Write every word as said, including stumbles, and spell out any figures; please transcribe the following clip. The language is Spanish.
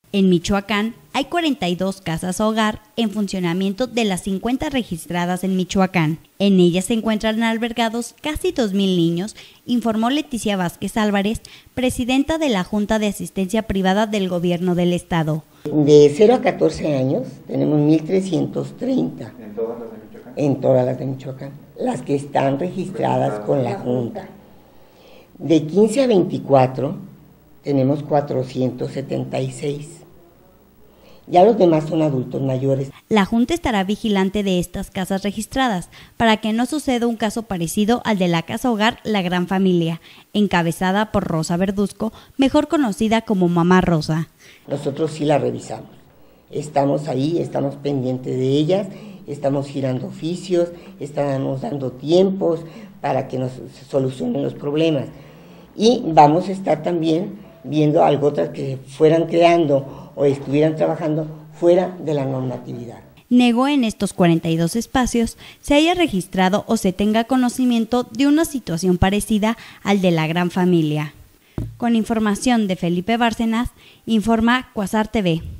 En Michoacán hay cuarenta y dos casas hogar en funcionamiento de las cincuenta registradas en Michoacán. En ellas se encuentran albergados casi dos mil niños, informó Leticia Vázquez Álvarez, presidenta de la Junta de Asistencia Privada del Gobierno del Estado. De cero a catorce años tenemos mil trescientos treinta. ¿En todas las de Michoacán? En todas las de Michoacán, las que están registradas con la Junta. De quince a veinticuatro tenemos cuatrocientos setenta y seis. Ya los demás son adultos mayores. La Junta estará vigilante de estas casas registradas para que no suceda un caso parecido al de la Casa Hogar La Gran Familia, encabezada por Rosa Verduzco, mejor conocida como Mamá Rosa. Nosotros sí la revisamos. Estamos ahí, estamos pendientes de ellas, estamos girando oficios, estamos dando tiempos para que nos solucionen los problemas. Y vamos a estar también viendo algo otras que fueran creando o estuvieran trabajando fuera de la normatividad. Negó en estos cuarenta y dos espacios se haya registrado o se tenga conocimiento de una situación parecida al de La Gran Familia. Con información de Felipe Bárcenas, informa Cuasar T V.